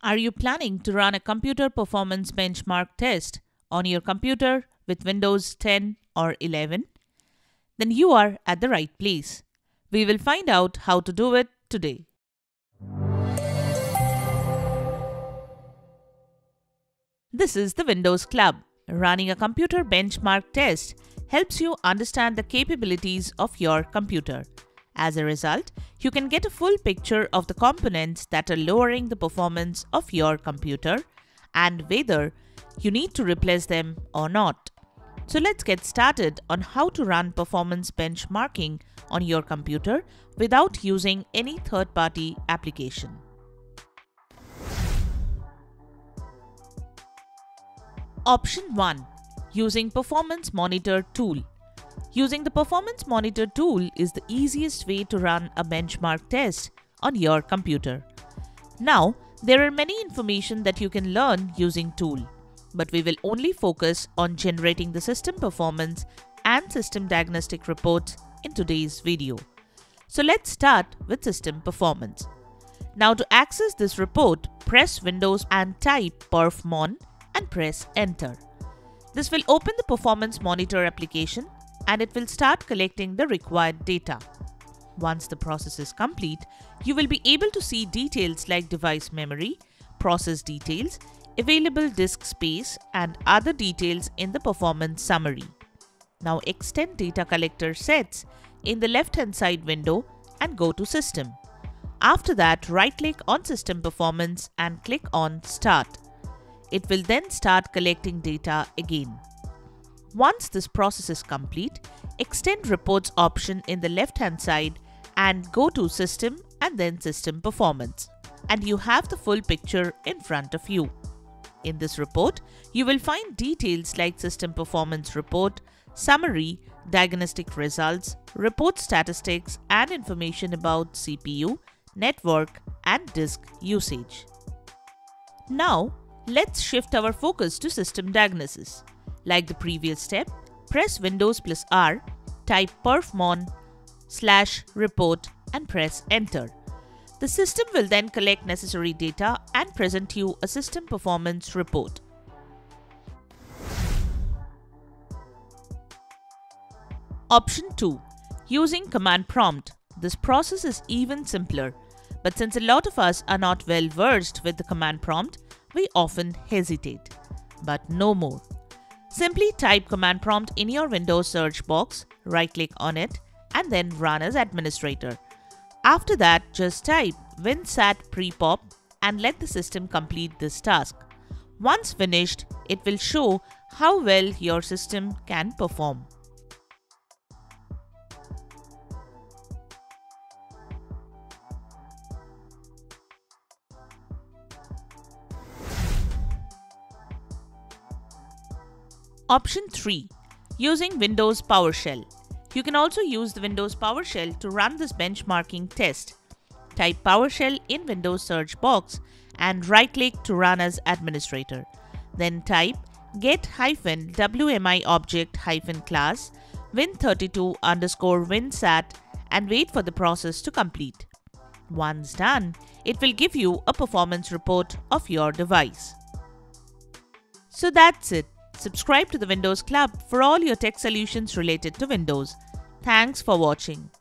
Are you planning to run a computer performance benchmark test on your computer with Windows 10 or 11? Then you are at the right place. We will find out how to do it today. This is the Windows Club. Running a computer benchmark test helps you understand the capabilities of your computer. As a result, you can get a full picture of the components that are lowering the performance of your computer and whether you need to replace them or not. So let's get started on how to run performance benchmarking on your computer without using any third-party application. Option 1. Using Performance Monitor tool. Using the Performance Monitor tool is the easiest way to run a benchmark test on your computer. Now, there are many information that you can learn using tool, but we will only focus on generating the system performance and system diagnostic reports in today's video. So let's start with system performance. Now to access this report, press Windows and type perfmon and press enter. This will open the Performance Monitor application and it will start collecting the required data. Once the process is complete, you will be able to see details like device memory, process details, available disk space, and other details in the performance summary. Now extend Data Collector Sets in the left-hand side window and go to System. After that, right-click on System Performance and click on Start. It will then start collecting data again. Once this process is complete, extend Reports option in the left-hand side and go to System and then System Performance. And you have the full picture in front of you. In this report, you will find details like System Performance Report, Summary, Diagnostic Results, Report Statistics, and information about CPU, network, and disk usage. Now, let's shift our focus to system diagnosis. Like the previous step, press Windows plus R, type perfmon/report and press enter. The system will then collect necessary data and present you a system performance report. Option 2. Using command prompt. This process is even simpler, but since a lot of us are not well versed with the command prompt, we often hesitate. But no more. Simply type command prompt in your Windows search box, right-click on it, and then run as administrator. After that, just type winsat prepop and let the system complete this task. Once finished, it will show how well your system can perform. Option 3. Using Windows PowerShell. You can also use the Windows PowerShell to run this benchmarking test. Type PowerShell in Windows search box and right-click to run as administrator. Then type get-wmi-object-class win32_winsat and wait for the process to complete. Once done, it will give you a performance report of your device. So that's it. Subscribe to the Windows Club for all your tech solutions related to Windows. Thanks for watching.